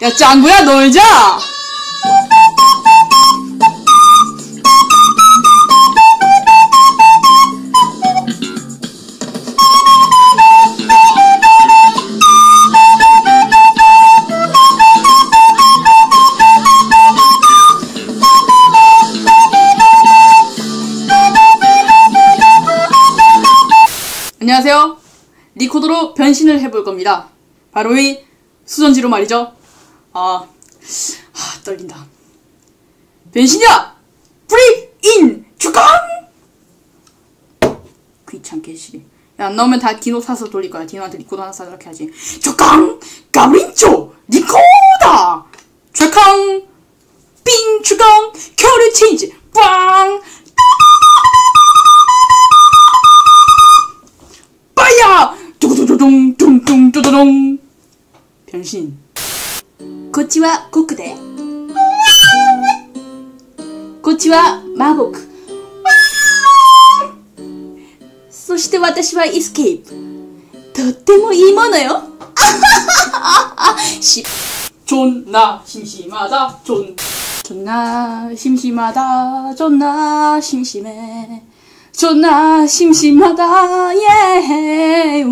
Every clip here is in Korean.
야, 짱구야, 놀자! 안녕하세요. 리코더로 변신을 해볼 겁니다. 바로 이 수전지로 말이죠. 떨린다. 변신이야! 프리인! 주강! 귀찮게 시리. 야, 안 나오면 다 디노 사서 돌릴 거야. 디노한테 리코더 하나 사서 이렇게 하지. 주강! 가브린초! 리코더! 주강! 빙! 주강! 켜르 체인지! 빵! 빠야! 두구두두둥! 둥둥두두둥! 변신. 고치와 고쿠데. こっちはマゴク。そして私はエスケープ。とってもいいものよ。존나 심심하다. 존나 심심하다. 존나 심심해. 존나 심심하다. 예.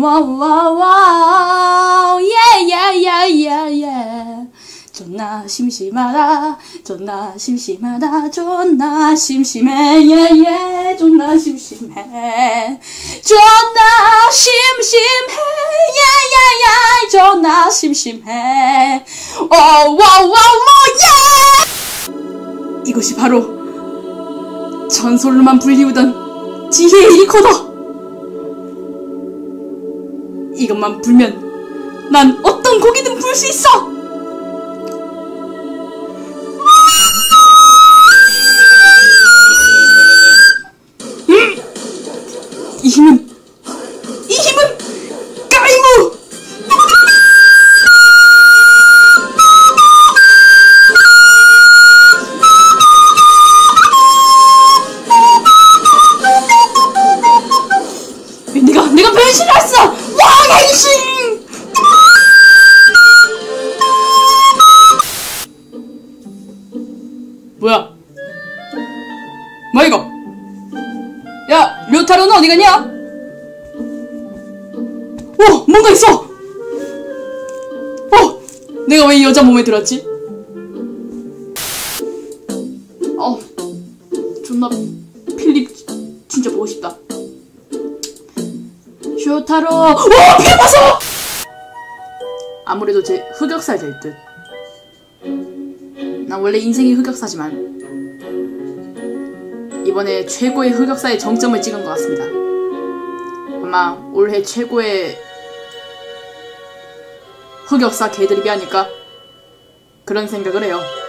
와와와. 예예예예예. 존나 심심하다. 존나 심심하다. 존나 심심해. 예예. 존나 심심해. 존나 심심해. 예예예. 존나 심심해. 와와와 예. 이것이 바로 전설로만 불리우던 지혜의 리코더. 이것만 불면 난 어떤 곡이든 불 수 있어. 이 힘은 까이무! 내가 변신했어! 왕행신! 뭐야 이거? 야, 료타로는 어디 갔냐? 뭔가 있어! 내가 왜 이 여자 몸에 들었지? 존나 필립 진짜 보고 싶다. 료타로. 피해봐서! 아무래도 제 흑역사야 될 듯. 난 원래 인생이 흑역사지만 이번에 최고의 흑역사의 정점을 찍은 것 같습니다. 아마 올해 최고의 흑역사 개드립이 아닐까? 그런 생각을 해요.